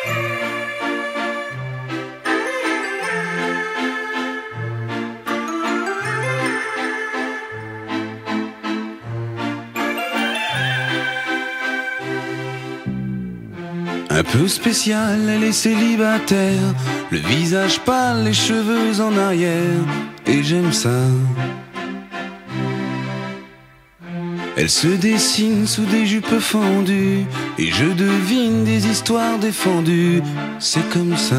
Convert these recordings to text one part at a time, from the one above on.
Un peu spéciale, elle est célibataire, le visage pâle, les cheveux en arrière, et j'aime ça. Elle se dessine sous des jupes fendues, et je devine des histoires défendues, c'est comme ça.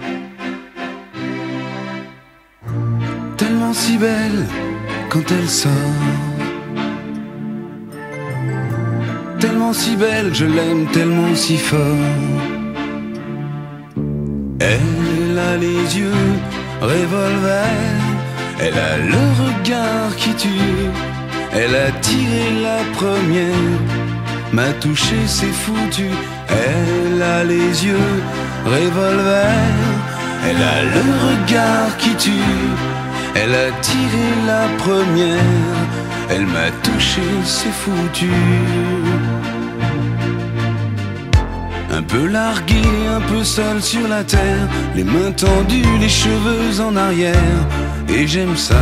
Tellement si belle quand elle sort, tellement si belle, je l'aime tellement si fort. Elle a les yeux revolver, elle a le regard qui tue, elle a tiré la première, m'a touché, c'est foutu. Elle a les yeux revolver, elle a le regard qui tue, elle a tiré la première, elle m'a touché, c'est foutu. Un peu largué, un peu seul sur la terre, les mains tendues, les cheveux en arrière, et j'aime ça.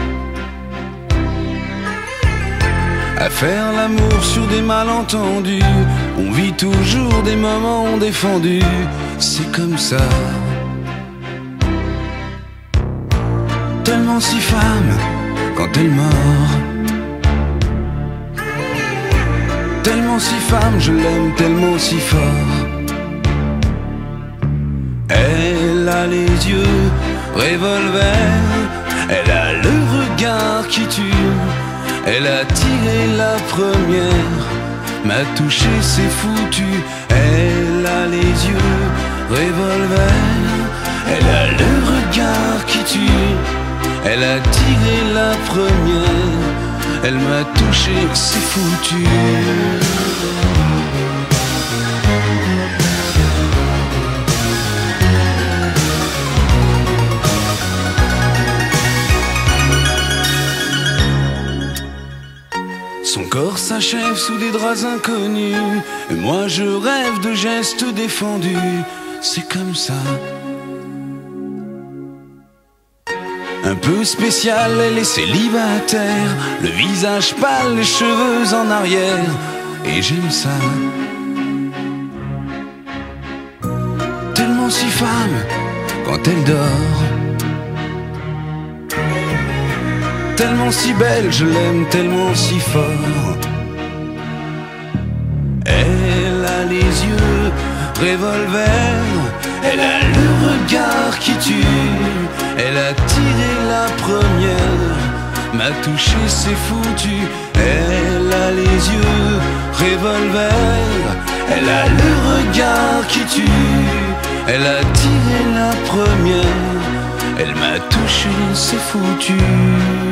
À faire l'amour sur des malentendus, on vit toujours des moments défendus, c'est comme ça. Tellement si femme quand elle mord, tellement si femme, je l'aime tellement si fort. Elle a les yeux revolver, elle a le regard qui tue, elle a tiré la première, m'a touché, c'est foutu. Elle a les yeux revolver, elle a le regard qui tue, elle a tiré la première, elle m'a touché, c'est foutu. Son corps s'achève sous des draps inconnus, et moi je rêve de gestes défendus, c'est comme ça. Un peu spécial, elle est célibataire, le visage pâle, les cheveux en arrière, et j'aime ça. Tellement si femme quand elle dort, tellement si belle, je l'aime tellement si fort. Elle a les yeux revolver, elle a le regard qui tue, elle a tiré la première, m'a touché, c'est foutu. Elle a les yeux revolver, elle a le regard qui tue, elle a tiré la première, elle m'a touché, c'est foutu.